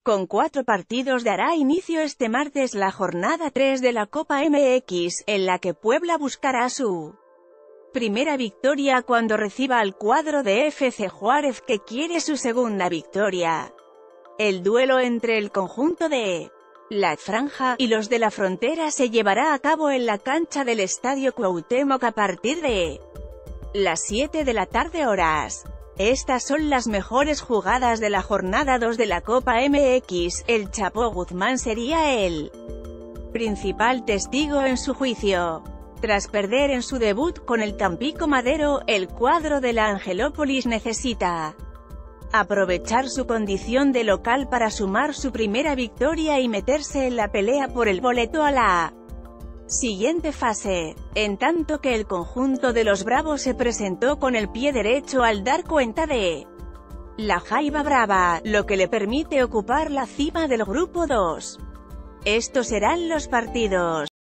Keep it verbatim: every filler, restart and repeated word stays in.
Con cuatro partidos dará inicio este martes la jornada tres de la Copa M X, en la que Puebla buscará su primera victoria cuando reciba al cuadro de F C Juárez, que quiere su segunda victoria. El duelo entre el conjunto de La Franja y los de la Frontera se llevará a cabo en la cancha del Estadio Cuauhtémoc a partir de las siete de la tarde horas. Estas son las mejores jugadas de la jornada dos de la Copa M X. El Chapo Guzmán sería el principal testigo en su juicio. Tras perder en su debut con el Tampico Madero, el cuadro de la Angelópolis necesita aprovechar su condición de local para sumar su primera victoria y meterse en la pelea por el boleto a la siguiente fase, en tanto que el conjunto de los Bravos se presentó con el pie derecho al dar cuenta de la Jaiba Brava, lo que le permite ocupar la cima del grupo dos. Estos serán los partidos.